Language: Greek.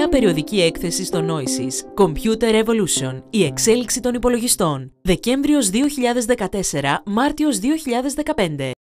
νέα περιοδική έκθεση στο Noisis, Computer Revolution, η εξέλιξη των υπολογιστών, Δεκέμβριος 2014, Μάρτιος 2015.